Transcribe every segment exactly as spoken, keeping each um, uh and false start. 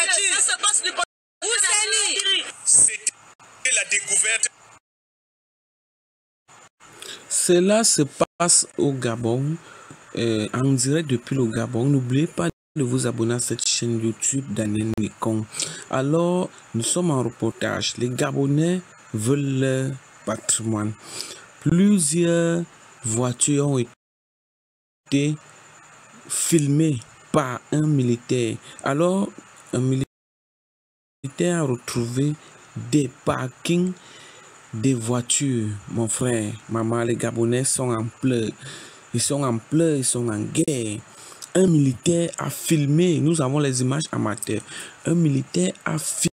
voiture. Ça se passe du côté. C'était la découverte. Cela se passe au Gabon, euh, en direct depuis le Gabon. N'oubliez pas de vous abonner à cette chaîne YouTube Daniel Nikon. Alors, nous sommes en reportage. Les Gabonais veulent leur patrimoine. Plusieurs voitures ont été filmées par un militaire. Alors, un militaire a retrouvé des parkings des voitures. Mon frère, maman, les Gabonais sont en pleurs. Ils sont en pleurs, ils sont en guerre. Un militaire a filmé, nous avons les images amateurs. Un militaire a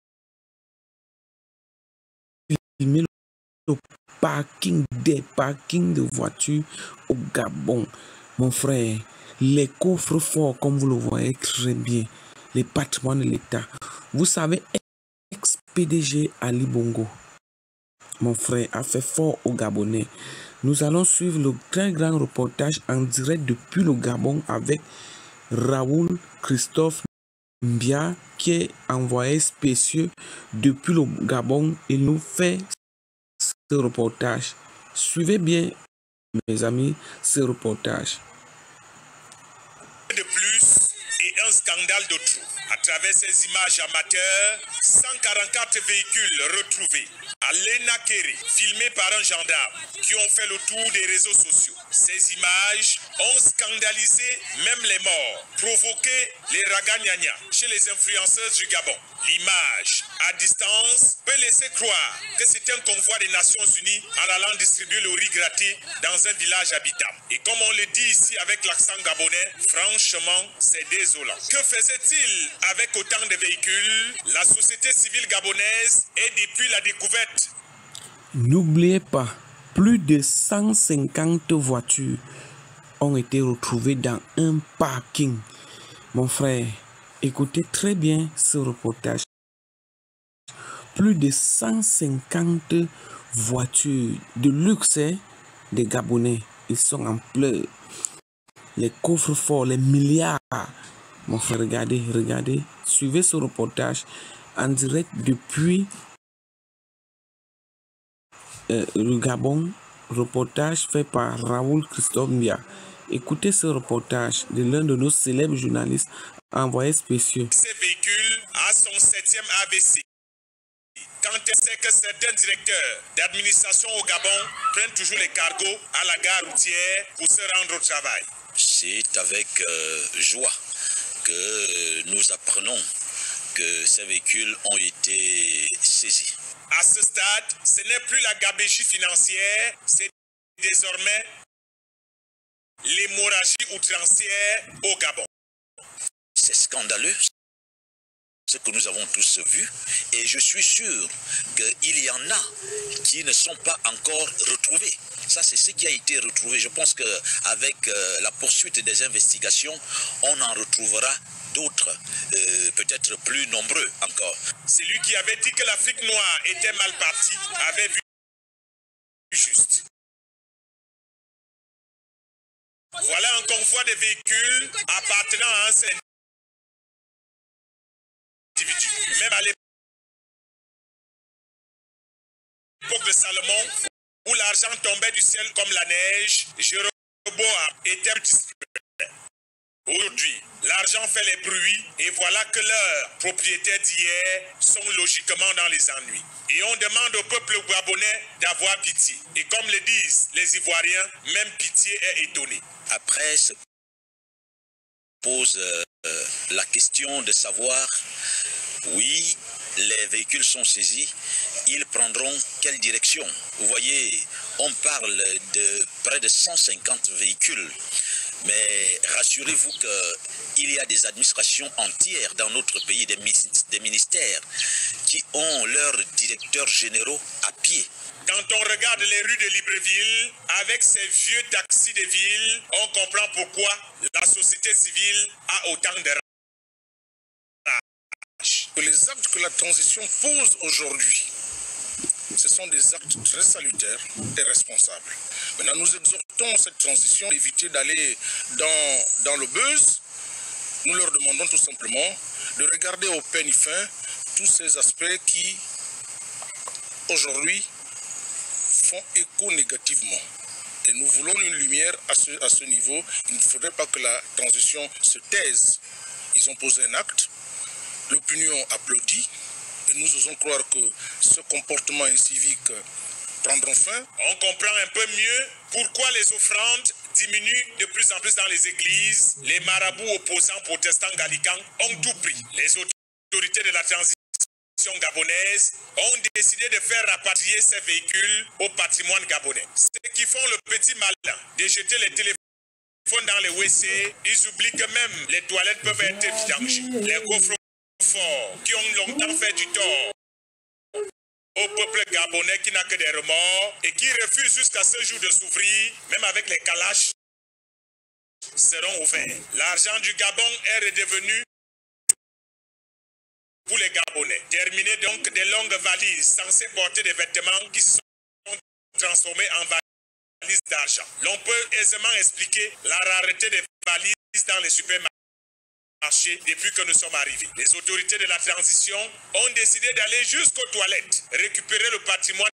filmé le parking des parkings de voitures au Gabon. Mon frère, les coffres forts, comme vous le voyez très bien, les patrimoines de l'État. Vous savez, ex-P D G Ali Bongo, mon frère, a fait fort au Gabonais. Nous allons suivre le très grand reportage en direct depuis le Gabon avec Raoul Christophe Mbia, qui est envoyé spécial depuis le Gabon. Il nous fait ce reportage. Suivez bien, mes amis, ce reportage. De plus et un scandale de trop. À travers ces images amateurs, cent quarante-quatre véhicules retrouvés à Lenakere, filmés par un gendarme, qui ont fait le tour des réseaux sociaux. Ces images ont scandalisé même les morts, provoqué les ragagnagnas chez les influenceurs du Gabon. L'image à distance peut laisser croire que c'est un convoi des Nations Unies en allant distribuer le riz gratté dans un village habitable. Et comme on le dit ici avec l'accent gabonais, franchement, c'est désolant. Que faisait-il avec autant de véhicules? La société civile gabonaise est depuis la découverte. N'oubliez pas, plus de cent cinquante voitures ont été retrouvées dans un parking. Mon frère, écoutez très bien ce reportage. Plus de cent cinquante voitures de luxe des Gabonais. Ils sont en pleurs. Les coffres forts, les milliards. Mon frère, regardez, regardez. Suivez ce reportage en direct depuis euh, le Gabon. Reportage fait par Raoul Christophe Mbia. Écoutez ce reportage de l'un de nos célèbres journalistes envoyés spéciaux. Ces véhicules a son septième A V C. Quand on sait que certains directeurs d'administration au Gabon prennent toujours les cargos à la gare routière pour se rendre au travail. C'est avec euh, joie que nous apprenons que ces véhicules ont été saisis. À ce stade, ce n'est plus la gabegie financière, c'est désormais l'hémorragie outrancière au Gabon. C'est scandaleux ce que nous avons tous vu et je suis sûr qu'il y en a qui ne sont pas encore retrouvés. Ça, c'est ce qui a été retrouvé. Je pense qu'avec euh, la poursuite des investigations, on en retrouvera d'autres, euh, peut-être plus nombreux encore. Celui qui avait dit que l'Afrique noire était mal partie avait vu juste. Voilà un convoi de véhicules appartenant à un seul individu. Même à l'époque de Salomon, où l'argent tombait du ciel comme la neige, Jéroboam était discret. Aujourd'hui, l'argent fait les bruits et voilà que leurs propriétaires d'hier sont logiquement dans les ennuis. Et on demande au peuple gabonais d'avoir pitié. Et comme le disent les Ivoiriens, même pitié est étonnée. Après se pose euh, la question de savoir, oui, les véhicules sont saisis, ils prendront quelle direction? Vous voyez, on parle de près de cent cinquante véhicules. Mais rassurez-vous qu'il y a des administrations entières dans notre pays, des, des ministères, qui ont leurs directeurs généraux à pied. Quand on regarde les rues de Libreville, avec ces vieux taxis de ville, on comprend pourquoi la société civile a autant de rage. Les actes que la transition pose aujourd'hui, ce sont des actes très salutaires et responsables. Maintenant, nous exhortons cette transition à éviter d'aller dans, dans le buzz. Nous leur demandons tout simplement de regarder au peigne fin tous ces aspects qui, aujourd'hui, font écho négativement. Et nous voulons une lumière à ce, à ce niveau. Il ne faudrait pas que la transition se taise. Ils ont posé un acte, l'opinion applaudit, et nous osons croire que ce comportement incivique prendront fin. On comprend un peu mieux pourquoi les offrandes diminuent de plus en plus dans les églises. Les marabouts opposants protestants gallicans ont tout pris. Les autorités de la transition gabonaise ont décidé de faire rapatrier ces véhicules au patrimoine gabonais. Ceux qui font le petit malin de jeter les téléphones dans les W C, ils oublient que même les toilettes peuvent être vidangées. Les coffres forts qui ont longtemps fait du tort au peuple gabonais qui n'a que des remords et qui refuse jusqu'à ce jour de s'ouvrir, même avec les calaches, seront ouverts. L'argent du Gabon est redevenu pour les Gabonais. Terminé donc des longues valises censées porter des vêtements qui se sont transformés en valises d'argent. L'on peut aisément expliquer la rareté des valises dans les supermarchés depuis que nous sommes arrivés. Les autorités de la transition ont décidé d'aller jusqu'aux toilettes, récupérer le patrimoine